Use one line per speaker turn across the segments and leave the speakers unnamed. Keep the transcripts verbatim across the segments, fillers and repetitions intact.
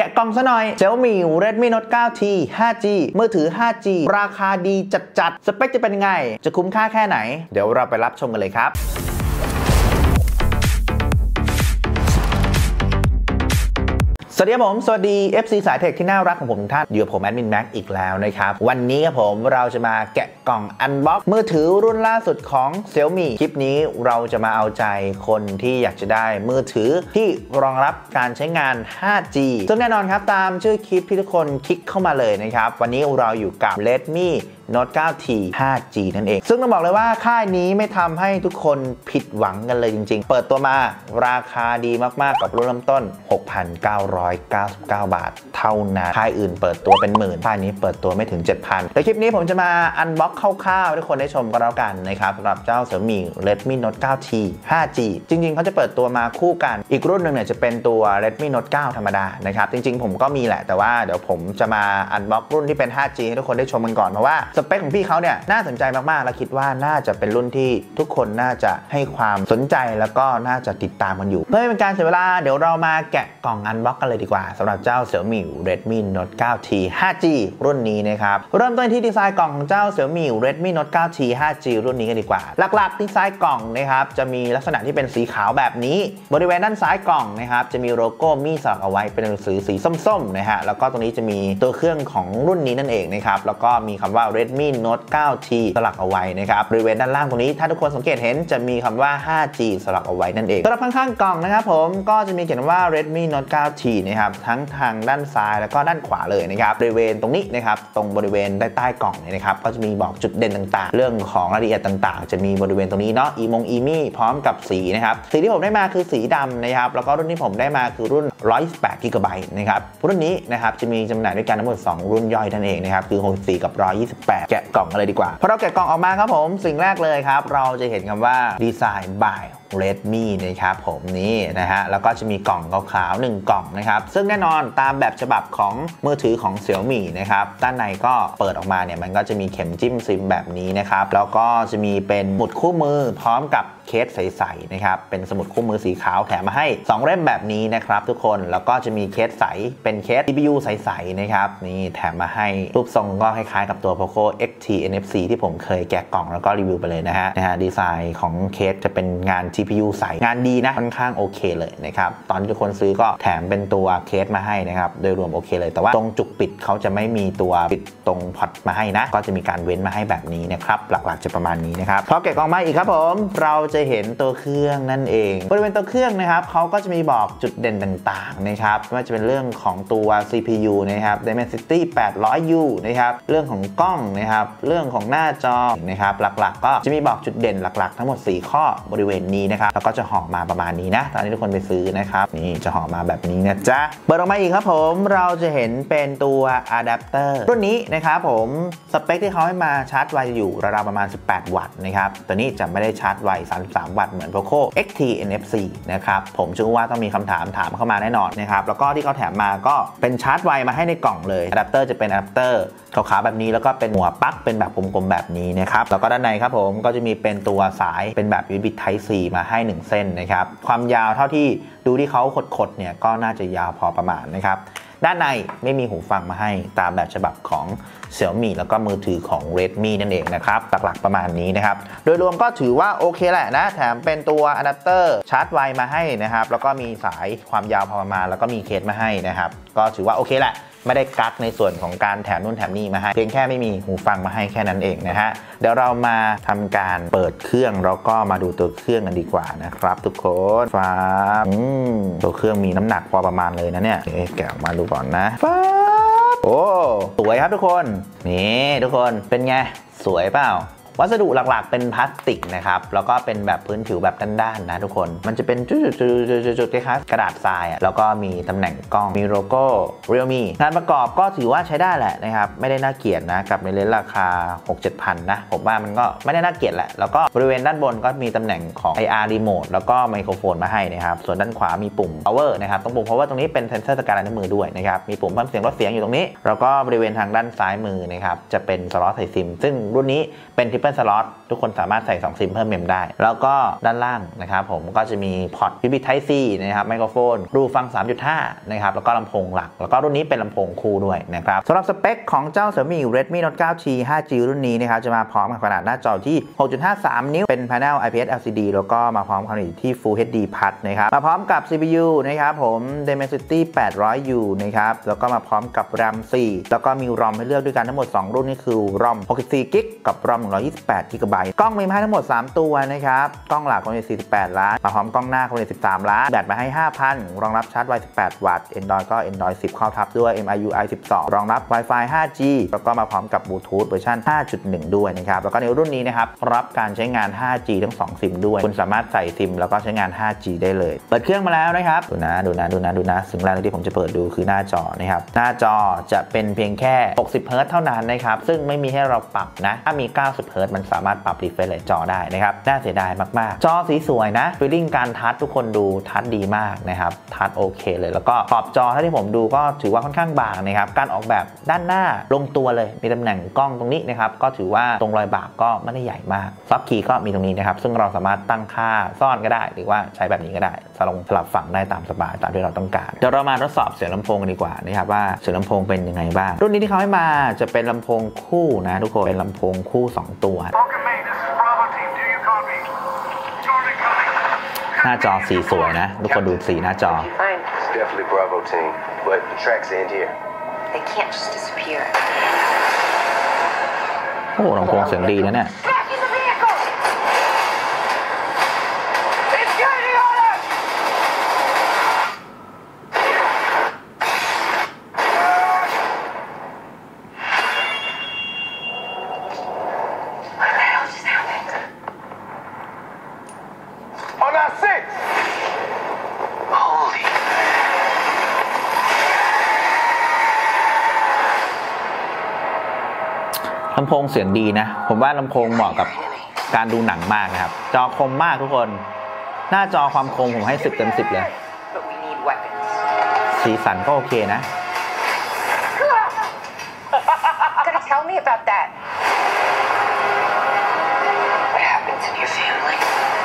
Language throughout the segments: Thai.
ะกล่องซะหน่อย Xiaomi Redmi Note ไนน์ ที ไฟว์จี มือถือ ไฟว์จี ราคาดีจัดๆสเปคจะเป็นไงจะคุ้มค่าแค่ไหนเดี๋ยวเราไปรับชมกันเลยครับสวัสดีครับผมสวัสดี เอฟ ซี สายเทคที่น่ารักของผมทุกท่านอยู่กับผมแอดมินแม็กอีกแล้วนะครับวันนี้ครับผมเราจะมาแกะกล่องอันบ็อกมือถือรุ่นล่าสุดของ Xiaomi คลิปนี้เราจะมาเอาใจคนที่อยากจะได้มือถือที่รองรับการใช้งาน ไฟว์จี ซึ่งแน่นอนครับตามชื่อคลิปที่ทุกคนคลิกเข้ามาเลยนะครับวันนี้เราอยู่กับ Redmi Note ไนน์ ที ไฟว์จี นั่นเองซึ่งต้องบอกเลยว่าค่ายนี้ไม่ทำให้ทุกคนผิดหวังกันเลยจริงๆเปิดตัวมาราคาดีมากๆกับรุ่นเริ่มต้น หกพันเก้าร้อยเก้าสิบเก้า บาทเท่านั้นค่ายอื่นเปิดตัวเป็นหมื่นค่ายนี้เปิดตัวไม่ถึง เจ็ดพัน ในคลิปนี้ผมจะมาอันบ็อกคร่าวๆให้ทุกคนได้ชมกันแล้วกันนะครับสำหรับเจ้า Xiaomi Redmi Note ไนน์ ที ไฟว์จี จริงๆเขาจะเปิดตัวมาคู่กันอีกรุ่นหนึ่งเนี่ยจะเป็นตัว Redmi Note ไนน์ ธรรมดานะครับจริงๆผมก็มีแหละแต่ว่าเดี๋ยวผมจะมาอันบ็อกรุ่นที่เป็น ไฟว์จี ให้ทุกคนได้ชมกันก่อนเพราะว่าสเปคของพี่เขาเนี่ยน่าสนใจมากๆและคิดว่าน่าจะเป็นรุ่นที่ทุกคนน่าจะให้ความสนใจแล้วก็น่าจะติดตามกันอยู่เพื่อไม่เป็นการเสียเวลาเดี๋ยวเรามาแกะกล่องอันบ็อกกันเลยดีกว่าสำหรับเจ้า Xiaomi Redmi Note ไนน์ ที ไฟว์จี รุ่นนี้นะครับเริ่มต้นที่ดีไซน์กล่องของเจ้า Xiaomi Redmi Note ไนน์ ที ไฟว์จี รุ่นนี้กันดีกว่าหลักๆดีไซน์กล่องนะครับจะมีลักษณะที่เป็นสีขาวแบบนี้บริเวณด้านซ้ายกล่องนะครับจะมีโลโก้มีสลักเอาไว้เป็นหนังสือสีส้มๆนะฮะแล้วก็ตรงนี้จะมีตัวเครื่องของรุ่นนี้นั่นเองนะครับแล้วก็มีคำว่า Redmi Note ไนน์ ที สลักเอาไว้นะครับบริเวณด้านล่างตรงนี้ถ้าทุกคนสังเกตเห็นจะมีคำว่า ไฟว์จี สลักเอาไว้นั่นเองสำหรับข้างๆกล่องนะครับผมก็จะมีเขียนว่า Redmi Note ไนน์ ที นะครับทั้งทางด้านซ้ายแล้วก็ด้านขวาเลยนะครับบริเวณตรงนี้นะครับตรงบริเวณใต้ใต้กล่องเนี่ยนะครับก็จะมีบอกจุดเด่นต่างๆเรื่องของรายละเอียดต่างๆจะมีบริเวณตรงนี้เนาะอีมงอีมี่พร้อมกับสีนะครับสีที่ผมได้มาคือสีดำนะครับแล้วก็รุ่นที่ผมได้มาคือรุ่นหนึ่งร้อยยี่สิบแปด กิกะไบต์นะครับรุ่นนี้นะครับจะมีจำหน่ายด้วยกันทั้งหมดสองรุ่นย่อยนั่นเองนะครับคือหกสิบสี่กับหนึ่งร้อยยี่สิบแปดแกะกล่องกันเลยดีกว่าพอเราแกะกล่องออกมาครับผมสิ่งแรกเลยครับเราจะเห็นคำว่า Design by Redmi นะครับผมนี่นะฮะแล้วก็จะมีกล่องขาวๆหนึ่งกล่องนะครับซึ่งแน่นอนตามแบบฉบับของมือถือของ Xiaomi นะครับด้านในก็เปิดออกมาเนี่ยมันก็จะมีเข็มจิ้มซิมแบบนี้นะครับแล้วก็จะมีเป็นสมุดคู่มือพร้อมกับเคสใสๆนะครับเป็นสมุดคู่มือสีขาวแถมมาให้สองเล่มแบบนี้นะครับทุกคนแล้วก็จะมีเคสใสเป็นเคส ซี พี ยู ใสๆนะครับนี่แถมมาให้รูปทรงก็คล้ายๆกับตัว Poco เอ็กซ์ ที เอ็น เอฟ ซี ที่ผมเคยแกะกล่องแล้วก็รีวิวไปเลยนะฮะนะฮะดีไซน์ของเคสจะเป็นงาน ซี พี ยู ใสงานดีนะค่อนข้างโอเคเลยนะครับตอนที่ทุกคนซื้อก็แถมเป็นตัวเคสมาให้นะครับโดยรวมโอเคเลยแต่ว่าตรงจุกปิดเขาจะไม่มีตัวปิดตรงพอร์ตมาให้นะก็จะมีการเว้นมาให้แบบนี้นะครับหลักๆจะประมาณนี้นะครับพอแกะกล่องมาอีกครับผมเราจะเห็นตัวเครื่องนั่นเองบริเวณตัวเครื่องนะครับเขาก็จะมีบอกจุดเด่นต่างๆนะครับไม่ว่าจะเป็นเรื่องของตัว ซี พี ยู นะครับ Dimensity แปดร้อยยู นะครับเรื่องของกล้องนะครับเรื่องของหน้าจอนะครับหลักๆก็จะมีบอกจุดเด่นหลักๆทั้งหมดสี่ข้อบริเวณนี้นะครับแล้วก็จะห่อมาประมาณนี้นะตอนนี้ทุกคนไปซื้อนะครับนี่จะห่อมาแบบนี้นะจ๊ะเปิดออกมาอีกครับผมเราจะเห็นเป็นตัวอะแดปเตอร์รุ่นนี้นะครับผมสเปคที่เขาให้มาชาร์จไวอยู่ราวๆประมาณสิบแปดวัตต์นะครับตัวนี้จะไม่ได้ชาร์จไวสามสิบสามวัตต์เหมือน Poco เอ็กซ์ ที เอ็น เอฟ ซี นะครับผมเชื่อว่าต้องมีคำถามถามเข้ามาแน่นอนนะครับแล้วก็ที่เขาแถมมาก็เป็นชาร์จไวมาให้ในกล่องเลยอะแดปเตอร์จะเป็นอะแดปเตอร์ขาวๆแบบนี้แล้วก็เป็นหัวปลั๊กเป็นแบบกลมๆแบบนี้นะครับแล้วก็ด้านในครับผมก็จะมีเป็นตัวสายเป็นแบบ ยู เอส บี Type C มาให้หนึ่งเส้นนะครับความยาวเท่าที่ดูที่เขาขดๆเนี่ยก็น่าจะยาวพอประมาณนะครับด้านในไม่มีหูฟังมาให้ตามแบบฉบับของ Xiaomi แล้วก็มือถือของ Redmi นั่นเองนะครับหลักๆประมาณนี้นะครับโดยรวมก็ถือว่าโอเคแหละนะแถมเป็นตัวอะแดปเตอร์ชาร์จไวมาให้นะครับแล้วก็มีสายความยาวพอประมาณแล้วก็มีเคสมาให้นะครับก็ถือว่าโอเคแหละไม่ได้กักในส่วนของการแถมนู่นแถมนี่มาให้เพียงแค่ไม่มีหูฟังมาให้แค่นั้นเองนะฮะเดี๋ยวเรามาทำการเปิดเครื่องแล้วก็มาดูตัวเครื่องกันดีกว่านะครับทุกคนฟ้าตัวเครื่องมีน้ำหนักพอประมาณเลยนะเนี่ยแกะออกมาดูก่อนนะฟ้าโอ้สวยครับทุกคนนี่ทุกคนเป็นไงสวยเปล่าวัสดุหลักๆเป็นพลาสติกนะครับแล้วก็เป็นแบบพื้นผิวแบบด้านๆนะทุกคนมันจะเป็นจุดๆๆๆคล้ายๆกระดาษทรายอ่ะแล้วก็มีตำแหน่งกล้องมีโลโก้ Realme งานประกอบก็ถือว่าใช้ได้แหละนะครับไม่ได้น่าเกลียดนะกับในเลนส์ราคา หกเจ็ดพัน นะผมว่ามันก็ไม่ได้น่าเกลียดแหละแล้วก็บริเวณด้านบนก็มีตำแหน่งของ ไอ อาร์ Remote แล้วก็ไมโครโฟนมาให้นะครับส่วนด้านขวามีปุ่ม power นะครับตรงปุ่ม power ตรงนี้เป็นเซนเซอร์สแกนลายนิ้วมือด้วยนะครับมีปุ่มเพิ่มเสียงลดเสียงอยู่ตรงนี้แล้วก็บริเวณทางด้านซ้ายมือนะครับจะเป็นสล็อตใส่ซิมซึ่งรุ่นนี้เป็น Triple Triple Slot ทุกคนสามารถใส่สองซิมเพิ่มเมมได้แล้วก็ด้านล่างนะครับผมก็จะมีพอร์ต ยู เอส บี Type C นะครับไมโครโฟนรูฟัง สามจุดห้า นะครับแล้วก็ลำโพงหลักแล้วก็รุ่นนี้เป็นลำโพงคู่ด้วยนะครับสำหรับสเปคของเจ้า Xiaomi Redmi Note เก้า ที ห้าจี รุ่นนี้นะครับจะมาพร้อมกับขนาดหน้าจอที่ หกจุดห้าสาม นิ้วเป็น Panel ไอ พี เอส แอล ซี ดี แล้วก็มาพร้อมกับที่ Full เอช ดี พัดนะครับมาพร้อมกับ ซี พี ยู นะครับผม Dimensity แปดร้อยยู นะครับแล้วก็มาพร้อมกับ RAM สี่แล้วก็มี รอม ให้เลือกด้วยกันทั้งหมดสองรุ่นนี่คือ รอม หกสิบสี่กิกะไบต์ กับ รอม หนึ่งร้อยยี่สิบแปดกิกะไบต์ กล้องมีมาให้ทั้งหมดสามตัวนะครับกล้องหลักความละเอียดสี่สิบแปดล้านมาพร้อมกล้องหน้าความละเอียดสิบสามล้านแบตมาให้ ห้าพัน รองรับชาร์จไวสิบแปดวัตต์ Android ก็ Android สิบเข้าทับด้วย เอ็ม ไอ ยู ไอ สิบสอง รองรับ Wi-Fi ห้าจี แล้วก็มาพร้อมกับบลูทูธเวอร์ชัน ห้าจุดหนึ่ง ด้วยนะครับแล้วก็ในรุ่นนี้นะครับรับการใช้งาน ห้าจี ทั้งสองซิมด้วยคุณสามารถใส่ซิมแล้วก็ใช้งาน ห้าจี ได้เลยเปิดเครื่องมาแล้วนะครับดูนะดูนะดูนะดูนะสิ่งแรกที่ผมจะเปิดดูคือหน้าจอนะครับหน้าจอจะเป็นเพียงแค่หกสิบเฮิร์ตซ์เท่านั้นนะครับซึ่งไม่มีให้เราปรับนะถ้ามีเก้าสิบเฮิร์ตซ์มันสามารถปรับ refresh rate จอได้นะครับน่าเสียดายมากๆจอสีสวยนะฟีลลิ่งการทัชทุกคนดูทัชดีมากนะครับทัชโอเคเลยแล้วก็ขอบจอถ้าที่ผมดูก็ถือว่าค่อนข้างบางนะครับการออกแบบด้านหน้าลงตัวเลยมีตำแหน่งกล้องตรงนี้นะครับก็ถือว่าตรงรอยบากก็ไม่ได้ใหญ่มากซับคีย์ก็มีตรงนี้นะครับซึ่งเราสามารถตั้งค่าซ่อนก็ได้หรือว่าใช้แบบนี้ก็ได้สลับสลับฝั่งได้ตามสบายตามที่เราต้องการเดี๋ยวเรามาทดสอบเสียงลำโพงกันดีกว่านะครับว่าเสียงลำโพงเป็นยังไงบ้างรุ่นนี้ที่เขาให้มาจะเป็นลำโพงคู่นะทุกคนเป็นลำโพงคู่สองตัวหน้าจอสีสวยนะทุกคนดูสีหน้าจอ
Definitely Bravo team, but the tracks end here.
They can't just disappear.
โอ้ลำโพงเสียงดีนะเนี่ยลำโพงเสียงดีนะผมว่าลำโพงเหมาะกับการดูหนังมากนะครับจอคมมากทุกคนหน้าจอความคมผมให้สิบเต็มสิบเลยสีสันก็โอเคนะ
Gonna tell me about that. What happened to your family?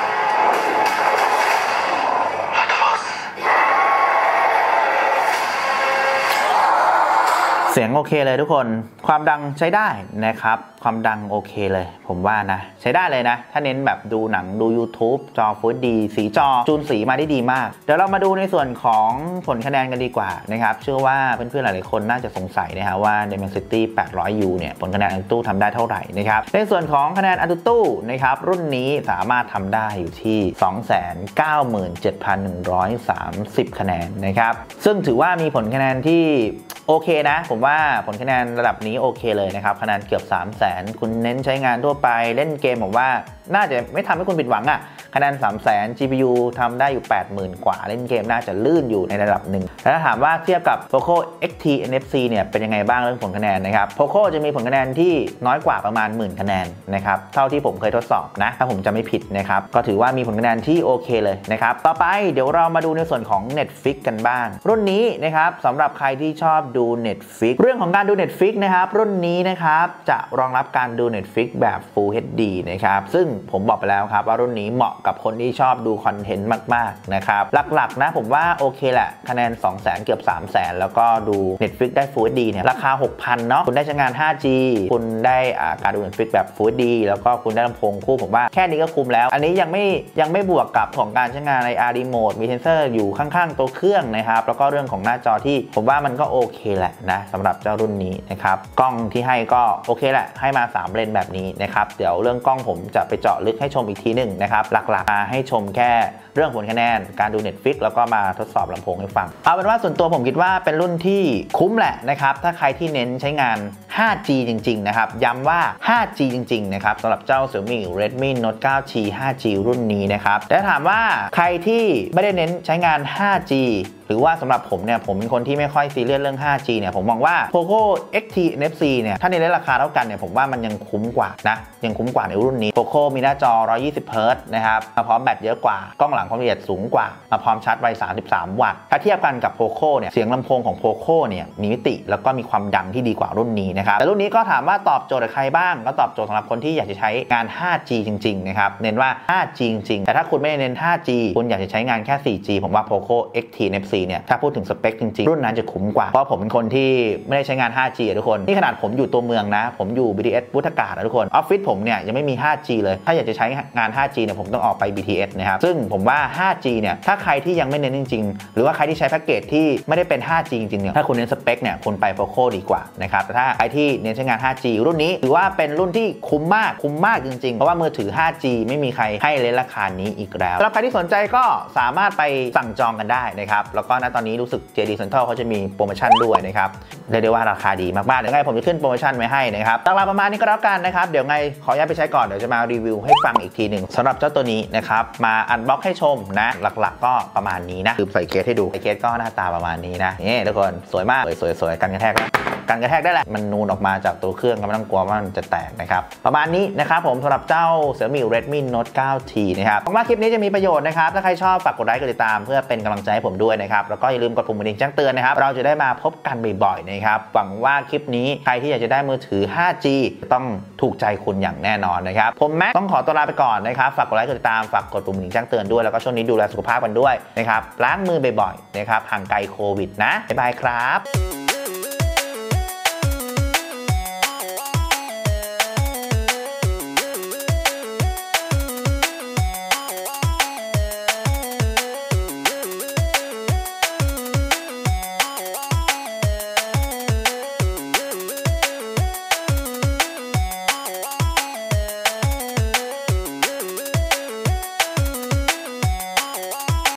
เสียงโอเคเลยทุกคนความดังใช้ได้นะครับความดังโอเคเลยผมว่านะใช้ได้เลยนะถ้าเน้นแบบดูหนังดู YouTube จอ Full เอช ดี สีจอจูนสีมาได้ดีมากเดี๋ยวเรามาดูในส่วนของผลคะแนนกันดีกว่านะครับเชื่อว่าเพื่อนๆหลายๆคนน่าจะสงสัยนะฮะว่า Dimensity แปดร้อยยู เนี่ยผลคะแนน AnTuTu ทำได้เท่าไหร่นะครับในส่วนของคะแนน AnTuTu นะครับรุ่นนี้สามารถทำได้อยู่ที่ สองแสนเก้าหมื่นเจ็ดพันหนึ่งร้อยสามสิบ คะแนนนะครับซึ่งถือว่ามีผลคะแนนที่โอเคนะผมว่าผลคะแนนระดับนี้โอเคเลยนะครับคะแนนเกือบ สามแสน คุณเน้นใช้งานทั่วไปเล่นเกมผมว่าน่าจะไม่ทำให้คุณผิดหวังอะคะแนน สามแสน จี พี ยู ทำได้อยู่ แปดหมื่น กว่าเล่นเกมน่าจะลื่นอยู่ในระดับหนึ่งแล้วถ้าถามว่าเทียบกับ Poco เอ็กซ์ ที เอ็น เอฟ ซี เนี่ยเป็นยังไงบ้างเรื่องผลคะแนนนะครับ Poco จะมีผลคะแนนที่น้อยกว่าประมาณหมื่นคะแนนนะครับเท่าที่ผมเคยทดสอบนะถ้าผมจะไม่ผิดนะครับก็ถือว่ามีผลคะแนนที่โอเคเลยนะครับต่อไปเดี๋ยวเรามาดูในส่วนของ Netflix กันบ้างรุ่นนี้นะครับสำหรับใครที่ชอบดู Netflix เรื่องของการดู Netflix นะครับรุ่นนี้นะครับจะรองรับการดู Netflix แบบ Full เอช ดี นะครับซึ่งผมบอกไปแล้วครับว่ารุ่นนี้เหมาะกับคนที่ชอบดูคอนเทนต์มากๆนะครับหลักๆนะผมว่าโอเคแหละคะแนน สองแสน เกือบ สามแสน แล้วก็ดู Netflix ได้ Full เอช ดี เนี่ยราคา หกพัน เนาะคุณได้ใช้งาน ห้าจี คุณได้การดู Netflix แบบ Full เอช ดี แล้วก็คุณได้ลำโพงคู่ผมว่าแค่นี้ก็คุ้มแล้วอันนี้ยังไม่ยังไม่บวกกับของการใช้งานใน อาร์ Remote มีเซนเซอร์อยู่ข้างๆตัวเครื่องนะครับแล้วก็เรื่องของหน้าจอที่ผมว่ามันก็โอเคแหละนะสำหรับเจ้ารุ่นนี้นะครับกล้องที่ให้ก็โอเคแหละให้มาสามเลนแบบนี้นะครับเดี๋ยวเรื่องกล้องผมจะไปเจาะลึกให้ชมอีกทีหนึ่งนะครับหลักๆมาให้ชมแค่เรื่องผลคะแนนการดู Netflix แล้วก็มาทดสอบลำโพงให้ฟังเอาเป็นว่าส่วนตัวผมคิดว่าเป็นรุ่นที่คุ้มแหละนะครับถ้าใครที่เน้นใช้งาน ห้าจี จริงๆนะครับย้ำว่า ห้าจี จริงๆนะครับสำหรับเจ้า Xiaomi Redmi Note เก้า ที ห้าจี รุ่นนี้นะครับแต่ถามว่าใครที่ไม่ได้เน้นใช้งาน ห้าจีหรือว่าสำหรับผมเนี่ยผมเป็นคนที่ไม่ค่อยซีเรียสเรื่อง ห้าจี เนี่ยผมมองว่า Poco เอ็กซ์ ที เอ็น เอฟ ซี เนี่ยถ้าในราคาเท่ากันเนี่ยผมว่ามันยังคุ้มกว่านะยังคุ้มกว่าในรุ่นนี้ Poco มีหน้าจอหนึ่งร้อยยี่สิบเฮิร์ตซ์นะครับมาพร้อมแบตเยอะกว่ากล้องหลังความละเอียดสูงกว่ามาพร้อมชาร์จไวสามสิบสามวัตต์ถ้าเทียบกันกับ Poco เนี่ยเสียงลำโพงของ Poco เนี่ยมีมิติแล้วก็มีความดังที่ดีกว่ารุ่นนี้นะครับแต่รุ่นนี้ก็ถามว่าตอบโจทย์กับใครบ้างก็ตอบโจทย์สำหรับคนที่อยากจะใช้งาน ห้าจี จริงๆนะครับเน้นว่า ห้าจี จริงๆแต่ถ้าคุณไม่เน้น ห้าจี คุณอยากจะใช้งานแค่ สี่จี ผมว่า Poco เอ็กซ์ ที เอ็น เอฟ ซี เนี่ยถ้าพูดถึงสเปคจริงๆรุ่นนั้นจะคุ้มกว่าเพราะผมเป็นคนที่ไม่ได้ใช้งาน ห้าจี ทุกคนนี่ขนาดผมอยู่ตัวเมืองนะผมอยู่ บี ที เอส วุฒากาศนะทุกคนออฟฟิศผมเนี่ยยังไม่มี ห้าจี เลยถ้าอยากจะใช้งาน ห้าจี เนี่ยผมต้องออกไป บี ที เอส นะครับซึ่งผมว่า ห้าจี เนี่ยถ้าใครที่ยังไม่เน้นจริงๆหรือว่าใครที่ใช้แพ็กเกจที่ไม่ได้เป็น ห้าจี จริงๆเนี่ยถ้าคุณเน้นสเปคเนี่ยคุณไป Poco ดีกว่านะครับแต่ถ้าใครที่เน้นใช้งาน ห้าจี รุ่นนี้ถือว่าเป็นรุ่นที่คุ้มมากคุ้มมากจริงๆเพราะว่ามือถือ ห้าจี ไม่มีใครให้เลนราคานี้อีกแล้วสำหรับใครที่สนใจก็สามารถไปสั่งจองกันได้นะครับแล้วก็ณตอนนี้รู้สึก เจ ดี Central เขาจะมีโปรโมชั่นด้วยนะครับเรียกได้ว่าราคาดีมากๆเดี๋ยวไงผมจะขึ้นโปรโมชั่นไว้ให้นะครับราคาประมาณนี้ก็แล้วกันนะครับเดี๋ยวไงขออนุญาตไปใช้ก่อนเดี๋ยวจะมารีวิวให้ฟังอีกทีหนึ่งสำหรับเจ้าตัวนี้นะครับมาอันบ็อกให้ชมนะหลักๆก็ประมาณนี้นะคือใส่เคสให้ดูใส่เคสก็หน้าตาประมาณนี้นะนี่ทุกคนสวยมากสวยๆกันกระแทกกันกระแทกได้แหละมันนูนออกมาจากตัวเครื่องก็ไม่ต้องกลัวว่ามันจะแตกนะครับประมาณนี้นะครับผมสำหรับเจ้า Xiaomi Redmi Note ไนน์ ที นะครับหวังว่าคลิปนี้จะมีประโยชน์นะครับถ้าใครชอบฝากกดไลค์กดติดตามเพื่อเป็นกำลังใจให้ผมด้วยนะครับแล้วก็อย่าลืมกดปุ่มกระดิ่งแจ้งเตือนนะครับเราจะได้มาพบกันบ่อยๆนะครับหวังว่าคลิปนี้ใครที่อยากจะได้มือถือ ห้าจี ต้องถูกใจคุณอย่างแน่นอนนะครับผมแม็กต้องขอตัวลาไปก่อนนะครับฝากกดไลค์กดติดตามฝากกดปุ่มกระดิ่งแจ้งเตือนด้วยแล้วก็ช่วงนี้ดูแลสุขภาพกันด้วยนะครับล้างมือบ่อยๆนะครับห่างไกลโควิดนะบ๊ายบายครับ